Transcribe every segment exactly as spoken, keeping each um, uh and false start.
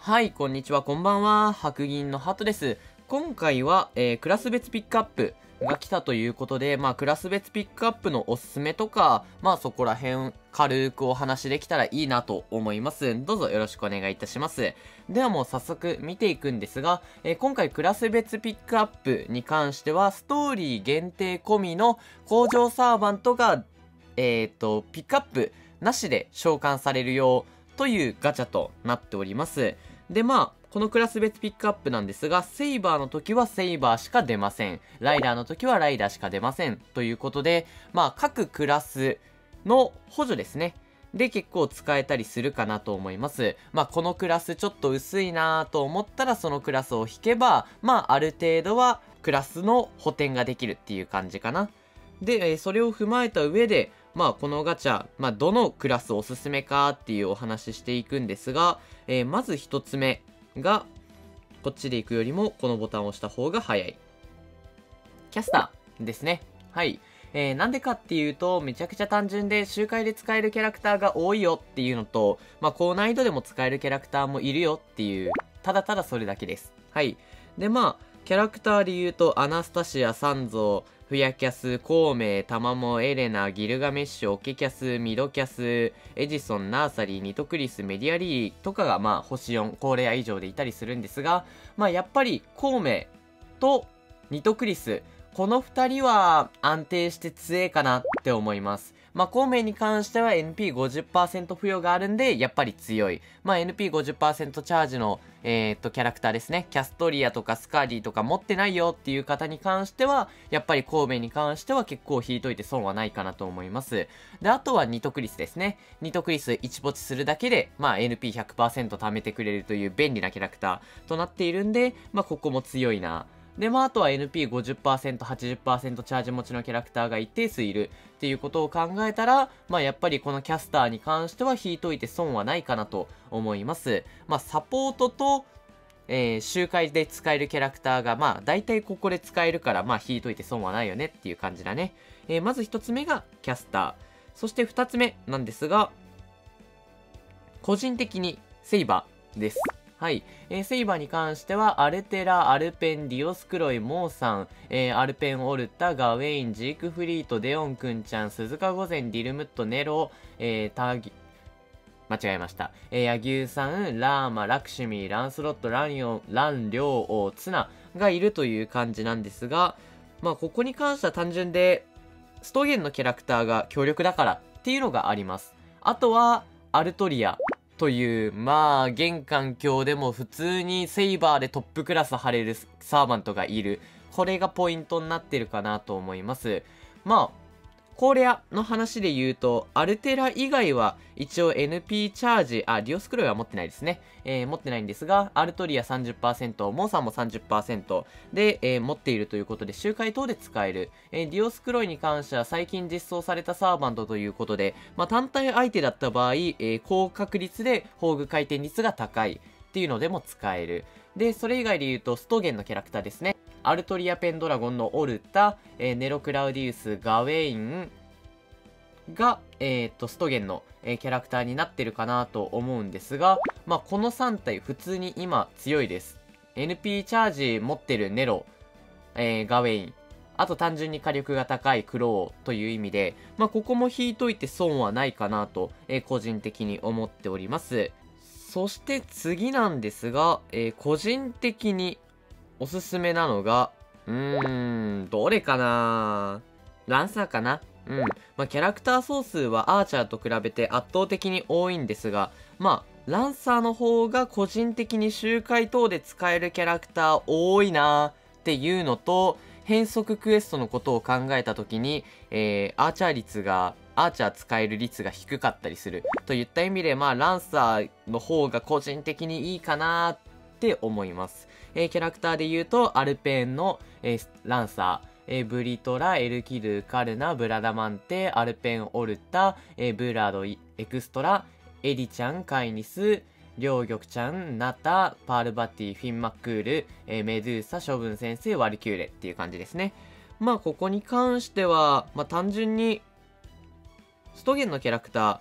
はい、こんにちは、こんばんは。白銀のハトです。今回は、えー、クラス別ピックアップが来たということで、まあ、クラス別ピックアップのおすすめとか、まあ、そこら辺、軽くお話できたらいいなと思います。どうぞよろしくお願いいたします。ではもう早速見ていくんですが、えー、今回クラス別ピックアップに関しては、ストーリー限定込みの工場サーバントが、えっと、ピックアップなしで召喚されるようというガチャとなっております。で、まあ、このクラス別ピックアップなんですが、セイバーの時はセイバーしか出ません。ライダーの時はライダーしか出ません。ということで、まあ、各クラスの補助ですね。で、結構使えたりするかなと思います。まあ、このクラスちょっと薄いなぁと思ったら、そのクラスを引けば、まあ、ある程度はクラスの補填ができるっていう感じかな。で、それを踏まえた上で、まあこのガチャ、まあどのクラスおすすめかっていうお話ししていくんですが、えー、まず一つ目が、こっちで行くよりもこのボタンを押した方が早い。キャスターですね。はい。えー、なんでかっていうと、めちゃくちゃ単純で周回で使えるキャラクターが多いよっていうのと、まあ高難易度でも使えるキャラクターもいるよっていう、ただただそれだけです。はい。でまあ、キャラクターで言うと、アナスタシア、サンゾウ、フヤキャス、コウメイ、タマモ、エレナ、ギルガメッシュ、オケキャス、ミドキャス、エジソン、ナーサリー、ニトクリス、メディアリーとかがまあ星よん、高レア以上でいたりするんですが、まあやっぱりコウメイとニトクリス、このふたりは安定して強えかなって思います。まあ、コウメイに関しては エヌピーごじゅっパーセント 付与があるんで、やっぱり強い。まあ、エヌピーごじゅっパーセント チャージの、えー、っと、キャラクターですね。キャストリアとかスカーディとか持ってないよっていう方に関しては、やっぱりコウメイに関しては結構引いといて損はないかなと思います。で、あとはニトクリスですね。ニトクリスいちポチするだけで、まあ、エヌピーひゃくパーセント 貯めてくれるという便利なキャラクターとなっているんで、まあ、ここも強いな。で、まあ、あとは エヌピーごじゅっパーセント、はちじゅっパーセント チャージ持ちのキャラクターが一定数いるっていうことを考えたら、まあ、やっぱりこのキャスターに関しては引いといて損はないかなと思います。まあ、サポートと、えー、周回で使えるキャラクターが、まあ、大体ここで使えるから、まあ、引いといて損はないよねっていう感じだね。えー、まず一つ目がキャスター。そして二つ目なんですが、個人的にセイバーです。はい。えー、セイバーに関しては、アルテラ、アルペン、ディオスクロイ、モーさん、えー、アルペン、オルタ、ガウェイン、ジークフリート、デオンくんちゃん、鈴鹿御前、ディルムット、ネロ、えー、タギ、間違えました。えー、ヤギュウさん、ラーマ、ラクシュミ、ランスロット、ランヨン、ラン、リョウ、オ、ツナがいるという感じなんですが、まあ、ここに関しては単純で、ストゲンのキャラクターが強力だからっていうのがあります。あとは、アルトリア。という、まあ、現環境でも普通にセイバーでトップクラス張れるサーバントがいる。これがポイントになってるかなと思います。まあ、コーレアの話で言うと、アルテラ以外は一応 エヌピー チャージ、あ、ディオスクロイは持ってないですね。えー、持ってないんですが、アルトリア さんじゅっパーセント、モーさんも さんじゅっパーセント で、えー、持っているということで、周回等で使える。えー、ディオスクロイに関しては最近実装されたサーバントということで、まあ、単体相手だった場合、えー、高確率で宝具回転率が高いっていうのでも使える。で、それ以外で言うと、ストゲンのキャラクターですね。アルトリアペンドラゴンのオルタ、えー、ネロクラウディウス、ガウェインが、えー、っと、ストゲンの、えー、キャラクターになってるかなと思うんですが、まあ、このさん体普通に今強いです。エヌピー チャージ持ってるネロ、えー、ガウェイン、あと単純に火力が高いクローという意味で、まあ、ここも引いといて損はないかなと、えー、個人的に思っております。そして次なんですが、えー、個人的におすすめなのが、うーん、どれかなランサーかなうん。まあ、キャラクター総数はアーチャーと比べて圧倒的に多いんですが、まあ、ランサーの方が個人的に周回等で使えるキャラクター多いなーっていうのと、変則クエストのことを考えたときに、えー、アーチャー率が、アーチャー使える率が低かったりする。といった意味で、まあ、ランサーの方が個人的にいいかなって思います。えー、キャラクターで言うと、アルペンの、えー、ランサー、えー、ブリトラ、エルキル、カルナ、ブラダマンテ、アルペン、オルタ、えー、ブラド、エクストラ、エリちゃん、カイニス、両玉ちゃん、ナタ、パールバティ、フィンマックール、えー、メドゥーサ、処分先生、ワルキューレっていう感じですね。まあ、ここに関しては、まあ、単純に、ストゲンのキャラクター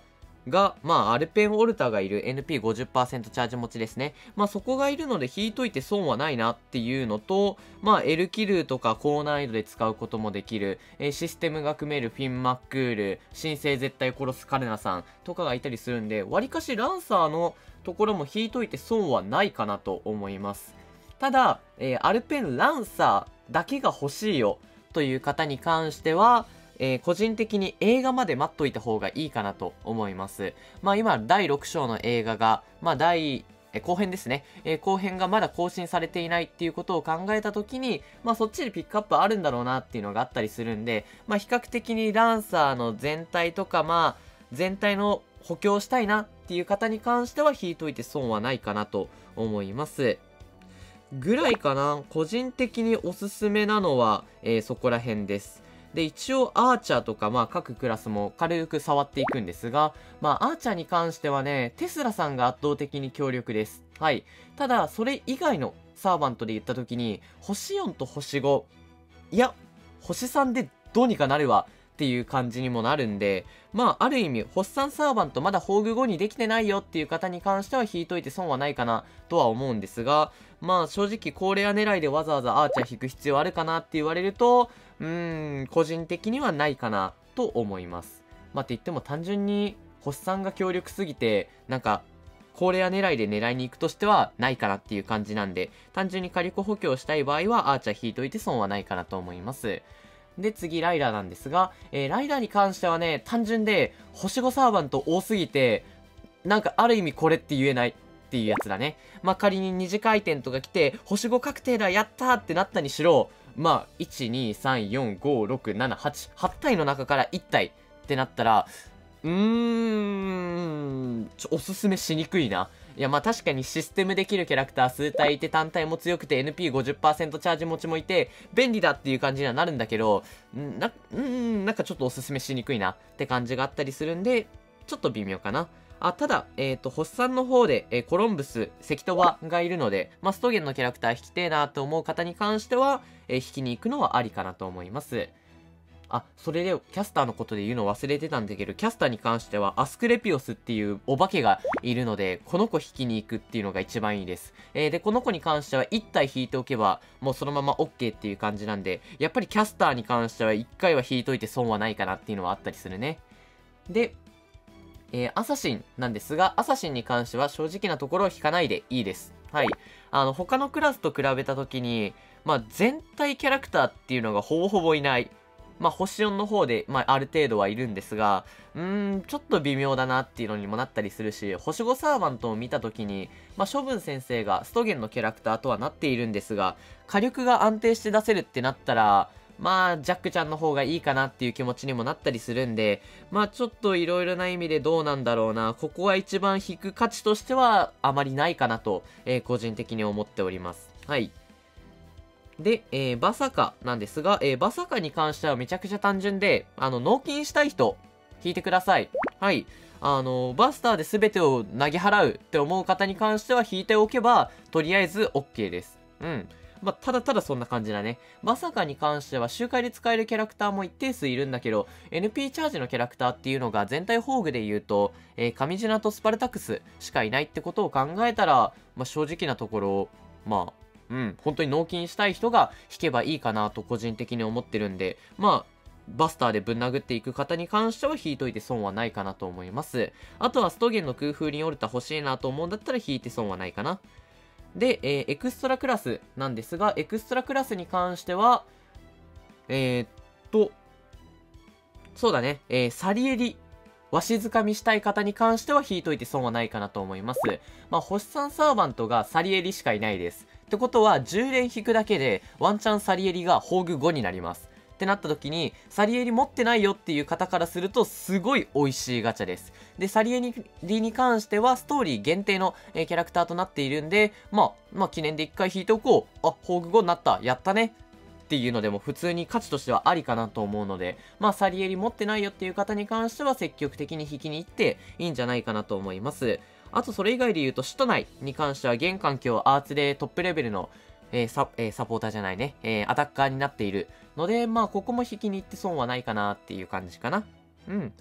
が、まあ、アルペンオルタがいる エヌピーごじゅっパーセント チャージ持ちですね。まあ、そこがいるので引いといて損はないなっていうのと、まあ、エルキルとか高難易度で使うこともできる、えー、システムが組めるフィン・マックール、新生絶対殺すカルナさんとかがいたりするんで、わりかしランサーのところも引いといて損はないかなと思います。ただ、えー、アルペンランサーだけが欲しいよという方に関しては、えー、個人的に映画まで待っといた方がいいかなと思います。まあ今、だいろく章の映画が、まあ第、えー、後編ですね、えー、後編がまだ更新されていないっていうことを考えたときに、まあそっちでピックアップあるんだろうなっていうのがあったりするんで、まあ比較的にランサーの全体とか、まあ全体の補強したいなっていう方に関しては引いといて損はないかなと思います。ぐらいかな。個人的におすすめなのは、えー、そこら辺です。で、一応アーチャーとか、まあ各クラスも軽く触っていくんですが、まあアーチャーに関してはね、テスラさんが圧倒的に強力です。はい。ただ、それ以外のサーバントで言った時に、星よんと星ご、いや、星さんでどうにかなるわっていう感じにもなるんで、まあある意味、星さんサーバントまだ宝具ごにできてないよっていう方に関しては引いといて損はないかなとは思うんですが、まあ正直高レア狙いでわざわざアーチャー引く必要あるかなって言われると、うーん、個人的にはないかなと思います。まあって言っても単純に星さんが強力すぎて、なんか、高レア狙いで狙いに行くとしてはないかなっていう感じなんで、単純に火力補強したい場合はアーチャー引いといて損はないかなと思います。で、次、ライダーなんですが、えー、ライダーに関してはね、単純で、星ごサーバント多すぎて、なんかある意味これって言えないっていうやつだね。まあ、仮に二次回転とか来て、星ご確定だ、やったーってなったにしろ、まあ、いち、に、さん、よん、ご、ろく、なな、はち、はち体の中からいち体ってなったら、うーん、ちょ、おすすめしにくいな。いや、まあ確かにシステムできるキャラクター数体いて単体も強くて エヌピーごじゅっパーセント チャージ持ちもいて、便利だっていう感じにはなるんだけど、んな、うん、なんかちょっとおすすめしにくいなって感じがあったりするんで、ちょっと微妙かな。あ、ただ、えっ、ー、と、星さんの方で、えー、コロンブス、関戸場がいるので、まあ、ストゲンのキャラクター引きてえなと思う方に関しては、えー、引きに行くのはありかなと思います。あ、それで、キャスターのことで言うの忘れてたんだけど、キャスターに関しては、アスクレピオスっていうお化けがいるので、この子引きに行くっていうのが一番いいです。えー、で、この子に関してはいち体引いておけば、もうそのまま OK っていう感じなんで、やっぱりキャスターに関してはいっかいは引いといて損はないかなっていうのはあったりするね。で、えー、アサシンなんですが、アサシンに関しては正直なところを引かないでいいです。はい。あの、他のクラスと比べたときに、まあ、全体キャラクターっていうのがほぼほぼいない。まあ、星よんの方で、まあ、ある程度はいるんですが、うーん、ちょっと微妙だなっていうのにもなったりするし、星ごサーバントを見たときに、まあ、処分先生がストゲンのキャラクターとはなっているんですが、火力が安定して出せるってなったら、まあ、ジャックちゃんの方がいいかなっていう気持ちにもなったりするんで、まあちょっといろいろな意味でどうなんだろうな。ここは一番引く価値としてはあまりないかなと、えー、個人的に思っております。はい。で、えー、バサカなんですが、えー、バサカに関してはめちゃくちゃ単純で、あの、納金したい人、引いてください。はい。あの、バスターで全てを投げ払うって思う方に関しては引いておけば、とりあえず OK です。うん。まあ、ただただそんな感じだね。まさかに関しては周回で使えるキャラクターも一定数いるんだけど、エヌピー チャージのキャラクターっていうのが全体宝具で言うと、えー、上ジナとスパルタクスしかいないってことを考えたら、まあ、正直なところ、まあ、うん、本当に納金したい人が引けばいいかなと個人的に思ってるんで、まあ、バスターでぶん殴っていく方に関しては引いといて損はないかなと思います。あとはストゲンの空風林オルタ欲しいなと思うんだったら引いて損はないかな。で、えー、エクストラクラスなんですが、エクストラクラスに関しては、えー、っと、そうだね、えー、サリエリ、わしづかみしたい方に関しては引いといて損はないかなと思います。まあ、星さんサーバントがサリエリしかいないです。ってことは、じゅう連引くだけで、ワンチャンサリエリが宝具ごになります。ってなった時に、サリエリ持ってないよっていう方からすると、すごい美味しいガチャです。で、サリエリに関しては、ストーリー限定の、えー、キャラクターとなっているんで、まあ、まあ、記念で一回引いておこう。あ、宝具ごになった。やったね。っていうのでも普通に価値としてはありかなと思うので、まあ、サリエリ持ってないよっていう方に関しては積極的に引きに行っていいんじゃないかなと思います。あと、それ以外で言うと、首都内に関しては、現環境アーツでトップレベルのえー、サ、えー、サポーターじゃないね、えー、アタッカーになっているので、まあ、ここも引きに行って損はないかなっていう感じかな。うん。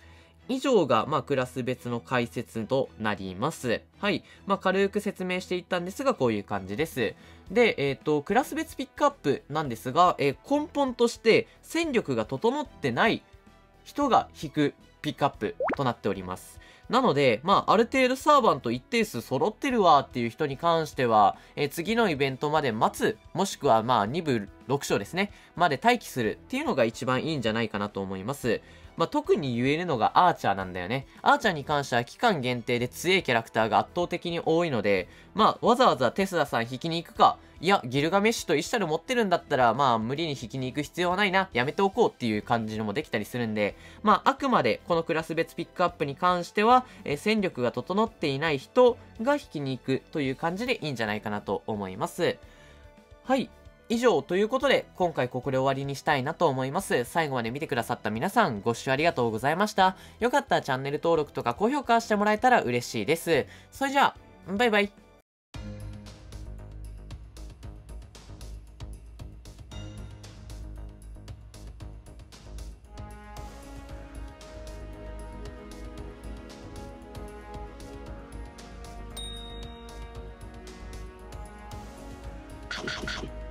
以上が、まあ、クラス別の解説となります。はい。まあ、軽く説明していったんですが、こういう感じです。で、えっと、クラス別ピックアップなんですが、えー根本として戦力が整ってない人が引くピックアップとなっております。なので、まあ、ある程度サーバント一定数揃ってるわっていう人に関しては、えー次のイベントまで待つ、もしくはまあに部ろく章ですね、まで待機するっていうのが一番いいんじゃないかなと思います。まあ、特に言えるのがアーチャーなんだよね。アーチャーに関しては期間限定で強いキャラクターが圧倒的に多いので、まあ、わざわざテスラさん引きに行くか、いや、ギルガメッシュとイシュタル持ってるんだったら、まあ、無理に引きに行く必要はないな、やめておこうっていう感じのもできたりするんで、まあ、あくまでこのクラス別ピックアップに関しては、えー戦力が整っていない人が引きに行くという感じでいいんじゃないかなと思います。はい。以上ということで、今回ここで終わりにしたいなと思います。最後まで見てくださった皆さん、ご視聴ありがとうございました。よかったらチャンネル登録とか高評価してもらえたら嬉しいです。それじゃあ、バイバイ。 はいはいはい。